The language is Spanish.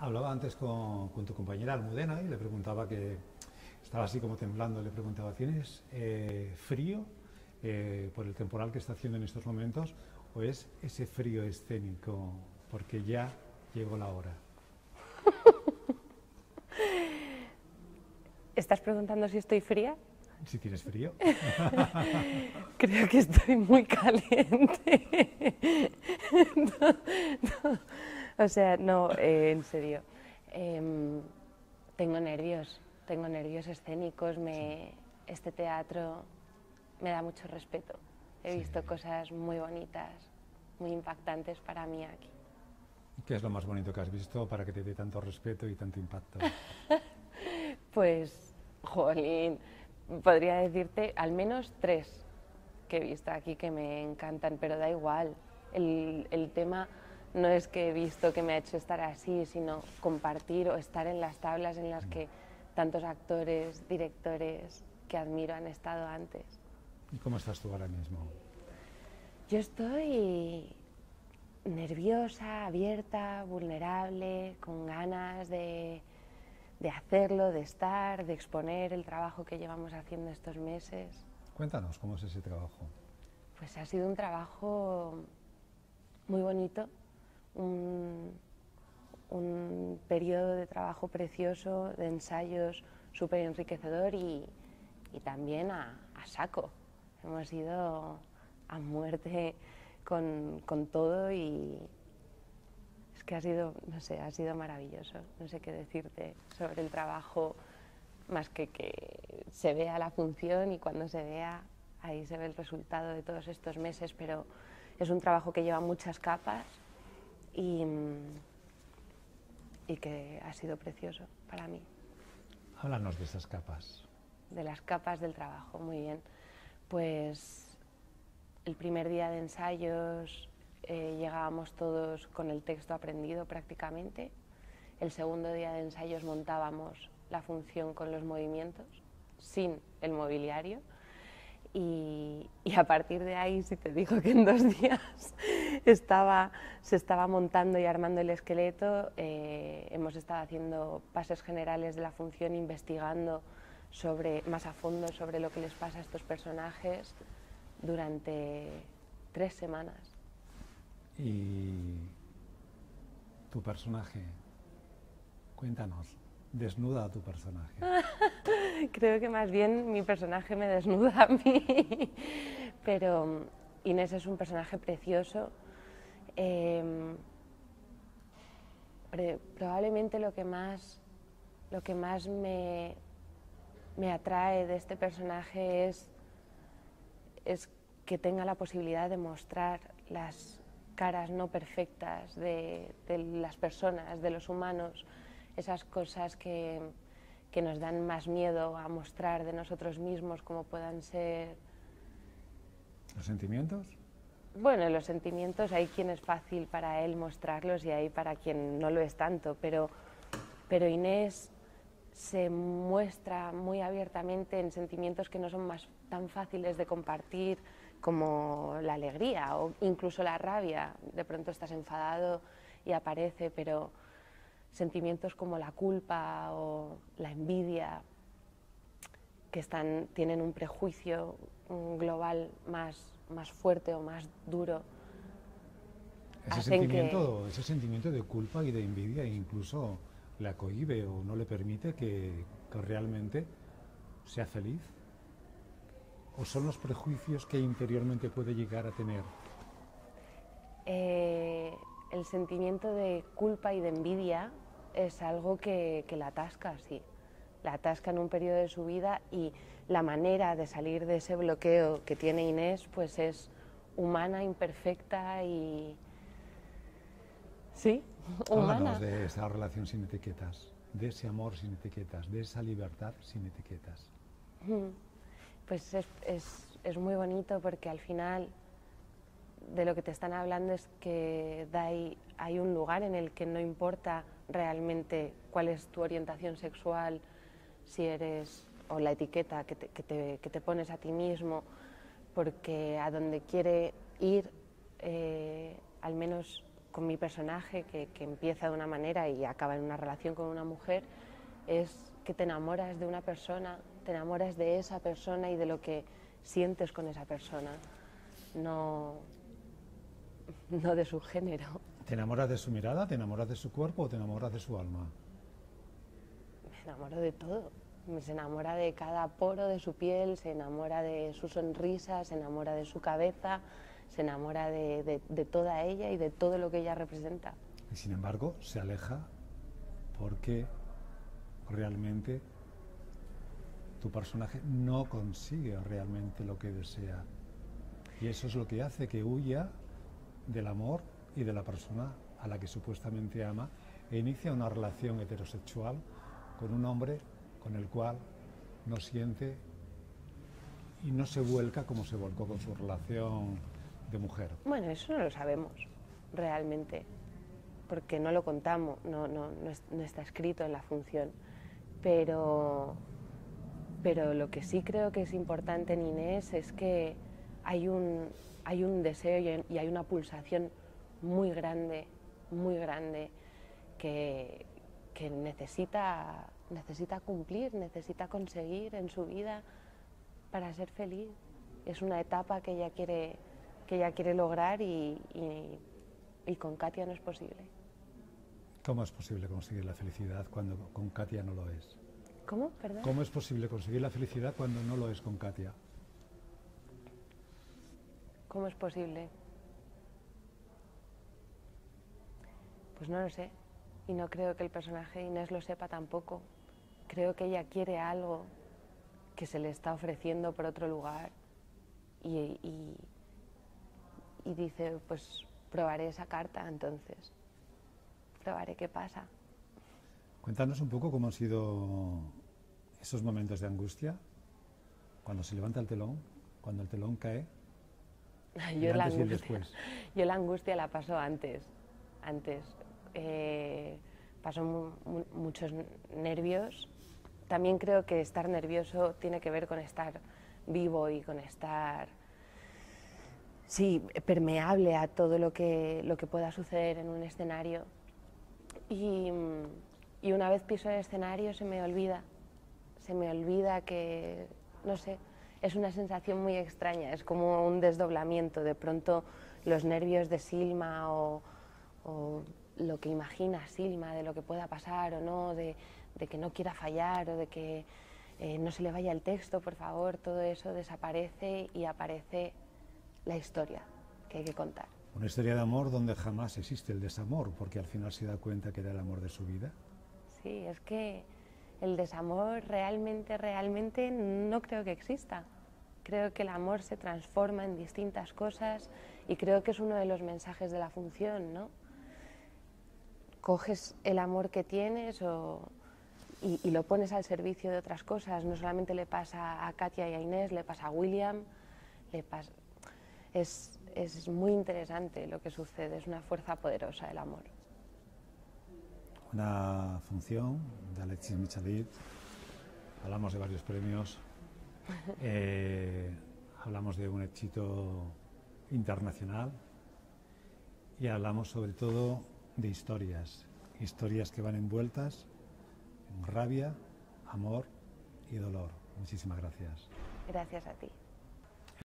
Hablaba antes con tu compañera Almudena y le preguntaba que estaba así como temblando. Le preguntaba, ¿tienes frío por el temporal que está haciendo en estos momentos o es ese frío escénico porque ya llegó la hora? ¿Estás preguntando si estoy fría? Si tienes frío. Creo que estoy muy caliente. No, no. O sea, no, en serio. Em, tengo nervios escénicos. Sí, Este teatro me da mucho respeto. He sí. visto cosas muy bonitas, muy impactantes para mí aquí. ¿Qué es lo más bonito que has visto para que te dé tanto respeto y tanto impacto? Pues, jolín, podría decirte al menos tres que he visto aquí que me encantan, pero da igual. El tema no es que he visto que me ha hecho estar así, sino compartir o estar en las tablas en las que tantos actores, directores que admiro han estado antes. ¿Y cómo estás tú ahora mismo? Yo estoy nerviosa, abierta, vulnerable, con ganas de hacerlo, de estar, de exponer el trabajo que llevamos haciendo estos meses. Cuéntanos, ¿cómo es ese trabajo? Pues ha sido un trabajo muy bonito, un, un periodo de trabajo precioso, de ensayos súper enriquecedor y también a saco. Hemos ido a muerte con todo y es que ha sido, no sé, ha sido maravilloso. No sé qué decirte sobre el trabajo más que se vea la función y cuando se vea ahí se ve el resultado de todos estos meses, pero es un trabajo que lleva muchas capas y, y que ha sido precioso para mí. Háblanos de esas capas. De las capas del trabajo, muy bien. Pues el primer día de ensayos llegábamos todos con el texto aprendido prácticamente. El segundo día de ensayos montábamos la función con los movimientos, sin el mobiliario. Y a partir de ahí, si te digo que en 2 días se estaba montando y armando el esqueleto, hemos estado haciendo pases generales de la función, investigando más a fondo sobre lo que les pasa a estos personajes durante 3 semanas. Y tu personaje, cuéntanos, desnuda a tu personaje. Creo que más bien mi personaje me desnuda a mí, pero Inés es un personaje precioso. Probablemente lo que más me atrae de este personaje es que tenga la posibilidad de mostrar las caras no perfectas de las personas, de los humanos, esas cosas que nos dan más miedo a mostrar de nosotros mismos, como puedan ser... ¿Los sentimientos? Bueno, los sentimientos hay quien es fácil para él mostrarlos y hay para quien no lo es tanto, pero Inés se muestra muy abiertamente en sentimientos que no son tan fáciles de compartir como la alegría o incluso la rabia. De pronto estás enfadado y aparece, pero sentimientos como la culpa o la envidia, que tienen un prejuicio global más fuerte o más duro, hacen que... Ese sentimiento de culpa y de envidia incluso la cohíbe o no le permite que realmente sea feliz. ¿O son los prejuicios que interiormente puede llegar a tener? El sentimiento de culpa y de envidia es algo que la atasca, sí. La atasca en un periodo de su vida y la manera de salir de ese bloqueo que tiene Inés pues es humana, imperfecta y... sí, Háblanos humana. de esa relación sin etiquetas, de ese amor sin etiquetas, de esa libertad sin etiquetas. Pues es muy bonito porque al final de lo que te están hablando es que hay un lugar en el que no importa realmente cuál es tu orientación sexual, si eres, o la etiqueta que te pones a ti mismo, porque a donde quiere ir, al menos con mi personaje, que empieza de una manera y acaba en una relación con una mujer, es que te enamoras de una persona, te enamoras de esa persona y de lo que sientes con esa persona, no de su género. ¿Te enamoras de su mirada, te enamoras de su cuerpo o te enamoras de su alma? Me enamoro de todo. Se enamora de cada poro de su piel, se enamora de su sonrisa, se enamora de su cabeza, se enamora de toda ella y de todo lo que ella representa. Y sin embargo, se aleja porque realmente tu personaje no consigue realmente lo que desea. Y eso es lo que hace que huya del amor y de la persona a la que supuestamente ama e inicia una relación heterosexual con un hombre con el cual no siente y no se vuelca como se volcó con su relación de mujer. Bueno, eso no lo sabemos realmente, porque no lo contamos, no está escrito en la función, pero lo que sí creo que es importante en Inés es que hay un deseo y hay una pulsación muy grande que necesita cumplir, necesita conseguir en su vida para ser feliz. Es una etapa que ella quiere lograr y con Katia no es posible. ¿Cómo es posible conseguir la felicidad cuando con Katia no lo es? ¿Cómo? Perdón. ¿Cómo es posible conseguir la felicidad cuando no lo es con Katia? ¿Cómo es posible? Pues no lo sé. Y no creo que el personaje de Inés lo sepa tampoco. Creo que ella quiere algo que se le está ofreciendo por otro lugar y dice, pues probaré esa carta entonces. Probaré qué pasa. Cuéntanos un poco cómo han sido esos momentos de angustia, cuando se levanta el telón, cuando el telón cae, Yo la angustia la paso antes. Paso muchos nervios. También creo que estar nervioso tiene que ver con estar vivo y con estar permeable a todo lo que pueda suceder en un escenario. Y una vez piso el escenario se me olvida que, no sé, es una sensación muy extraña, es como un desdoblamiento. De pronto los nervios de Silma o lo que imagina Silma de lo que pueda pasar o no, de que no quiera fallar o de que no se le vaya el texto, por favor, todo eso desaparece y aparece la historia que hay que contar. Una historia de amor donde jamás existe el desamor, porque al final se da cuenta que era el amor de su vida. Sí, es que el desamor realmente no creo que exista. Creo que el amor se transforma en distintas cosas y creo que es uno de los mensajes de la función, ¿no? Coges el amor que tienes y lo pones al servicio de otras cosas. No solamente le pasa a Katia y a Inés, le pasa a William, es muy interesante lo que sucede, es una fuerza poderosa el amor. Una función de Alexis Michalit, hablamos de varios premios, hablamos de un éxito internacional y hablamos sobre todo de historias que van envueltas en rabia, amor y dolor. Muchísimas gracias. Gracias a ti.